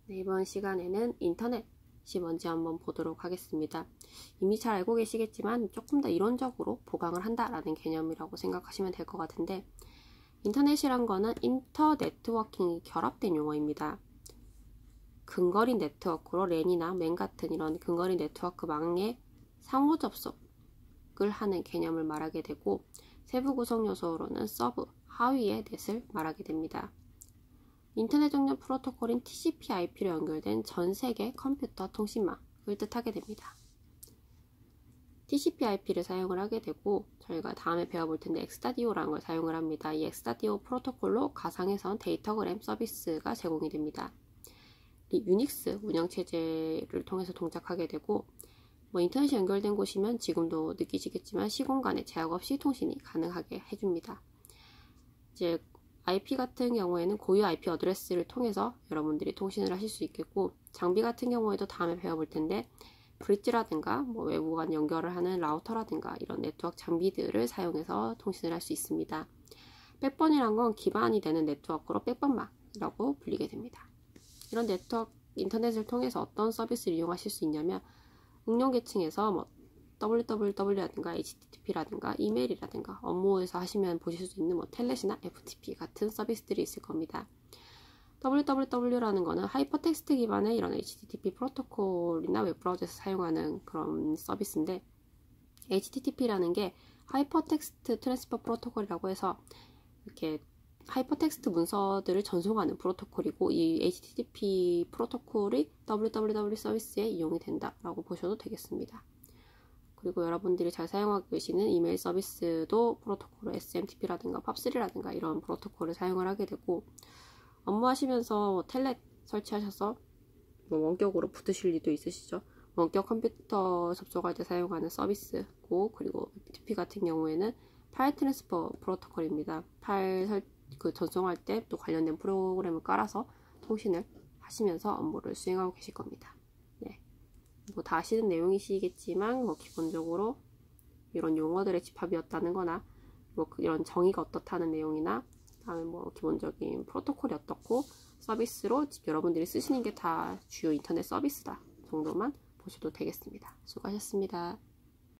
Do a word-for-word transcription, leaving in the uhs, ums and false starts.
네, 이번 시간에는 인터넷이 뭔지 한번 보도록 하겠습니다. 이미 잘 알고 계시겠지만 조금 더 이론적으로 보강을 한다라는 개념이라고 생각하시면 될 것 같은데, 인터넷이란 거는 인터 네트워킹이 결합된 용어입니다. 근거리 네트워크로 랜이나 맨 같은 이런 근거리 네트워크망의 상호 접속을 하는 개념을 말하게 되고, 세부 구성 요소로는 서브, 하위의 넷을 말하게 됩니다. 인터넷 정렬 프로토콜인 티씨피 아이피로 연결된 전 세계 컴퓨터 통신망을 뜻하게 됩니다. 티씨피 아이피를 사용을 하게 되고, 저희가 다음에 배워볼 텐데 엑스다디오라는 걸 사용을 합니다. 이 엑스다디오 프로토콜로 가상에선 데이터그램 서비스가 제공이 됩니다. 이 유닉스 운영체제를 통해서 동작하게 되고, 뭐 인터넷이 연결된 곳이면 지금도 느끼시겠지만 시공간에 제약 없이 통신이 가능하게 해줍니다. 이제 아이피 같은 경우에는 고유 아이피 어드레스를 통해서 여러분들이 통신을 하실 수 있겠고, 장비 같은 경우에도 다음에 배워볼 텐데 브릿지라든가 뭐 외부 간 연결을 하는 라우터라든가 이런 네트워크 장비들을 사용해서 통신을 할 수 있습니다. 백번이란 건 기반이 되는 네트워크로 백번망이라고 불리게 됩니다. 이런 네트워크 인터넷을 통해서 어떤 서비스를 이용하실 수 있냐면, 응용 계층에서 뭐 더블유더블유더블유라든가 에이치티티피라든가 이메일이라든가 업무에서 하시면 보실 수 있는 뭐 텔넷이나 에프티피 같은 서비스들이 있을 겁니다. 더블유더블유더블유라는 거는 하이퍼텍스트 기반의 이런 에이치티티피 프로토콜이나 웹브라우저에서 사용하는 그런 서비스인데, 에이치티티피라는 게 하이퍼텍스트 트랜스퍼 프로토콜이라고 해서 이렇게 하이퍼텍스트 문서들을 전송하는 프로토콜이고, 이 에이치티티피 프로토콜이 더블유더블유더블유 서비스에 이용이 된다라고 보셔도 되겠습니다. 그리고 여러분들이 잘 사용하고 계시는 이메일 서비스도 프로토콜로 에스엠티피라든가 팝쓰리라든가 이런 프로토콜을 사용을 하게 되고, 업무하시면서 텔넷 설치하셔서 뭐 원격으로 붙으실 일도 있으시죠. 원격 컴퓨터 접속할 때 사용하는 서비스고, 그리고 에프티피 같은 경우에는 파일 트랜스퍼 프로토콜입니다. 파일 설, 그 전송할 때 또 관련된 프로그램을 깔아서 통신을 하시면서 업무를 수행하고 계실 겁니다. 네. 뭐 다 아시는 내용이시겠지만, 뭐 기본적으로 이런 용어들의 집합이었다는 거나, 뭐 이런 정의가 어떻다는 내용이나, 다음에 뭐 기본적인 프로토콜이 어떻고, 서비스로 여러분들이 쓰시는 게 다 주요 인터넷 서비스다 정도만 보셔도 되겠습니다. 수고하셨습니다.